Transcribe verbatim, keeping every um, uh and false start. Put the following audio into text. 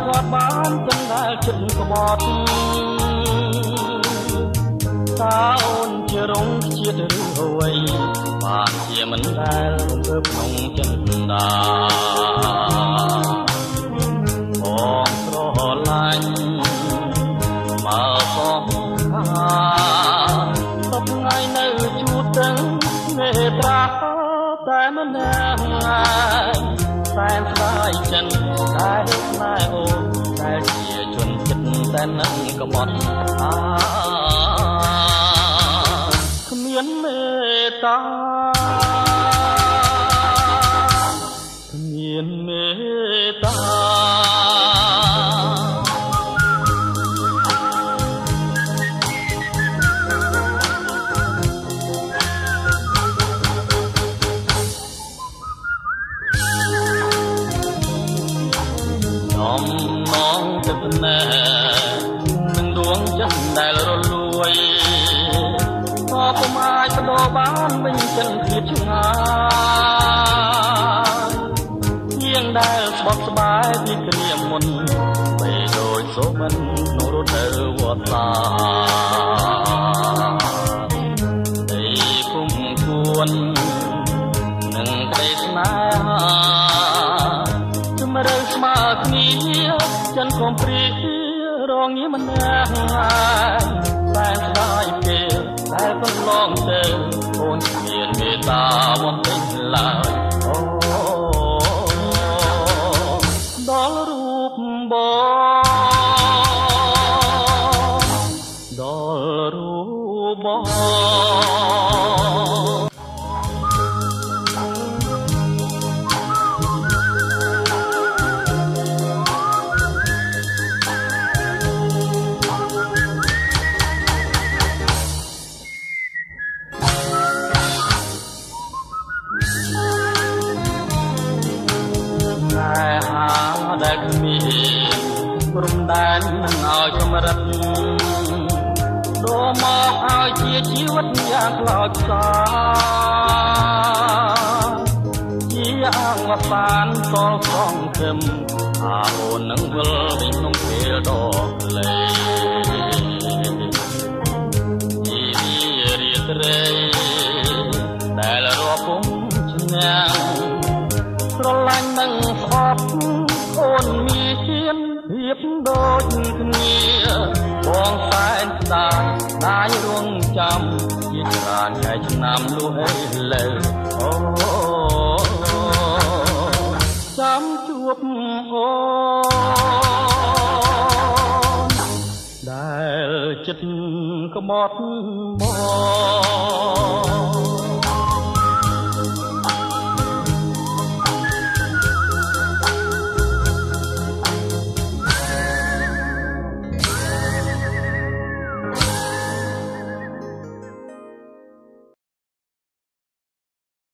ត់បានទាំងដែលចិត្តក្បត់តើអូនជារងជាតិឬអ្វីបានជាមិនដែលធ្វើក្នុងចិត្តដាបងស្រឡាញ់មកបងថាសពថ្ងៃនៅជួបទាំងមេត្រាតែមិនណាសែនស្ដាយចិនតែស្នេហ៍អូនតែជាជនចិត្តតែនឹងក្បត់អាគ្មានមេត្តាគ្មានមេត្តាមងទឹកណែនឹងដួងចិត្តដែលរលួយក៏ពុំអាចបដូរបានវិញចិនភាពឆ្ងាយជាងដែលស្បត់ស្បាយពីគ្នាមុនបីដូចសូមិនក្នុងរត់ទៅវត្តសាដីគុំគួននឹងក្ដីស្នេហារើស្មើគ្នាចិនកុំព្រីរងងារមិនណាតែស្ដាយគេតែកន្លងទៅអូនគ្មានមេត្តាមកពេញឡើយអូដល់រូបបងដល់រូបបងដែលគ្មានព្រំដែននឹងឲ្យកម្រិតដូរមកឲ្យជាជីវិតយ៉ាងខ្លោចផ្សាជាអង្វសានសល់សងគឹមអាអូននឹងវិលវិញក្នុងពេលដ៏ក្លែងជីវិតរាត្រីដែលរាប់ពុំឆ្នាំស្រឡាញ់នឹងស្អប់អូនមានភាពដូចគ្នាបងសែនស្ដាយដាយរួងចាំជាច្រើនថ្ងៃឆ្នាំលុះអីលើអូចាំជួបអូនដែលចិត្តក្បត់មក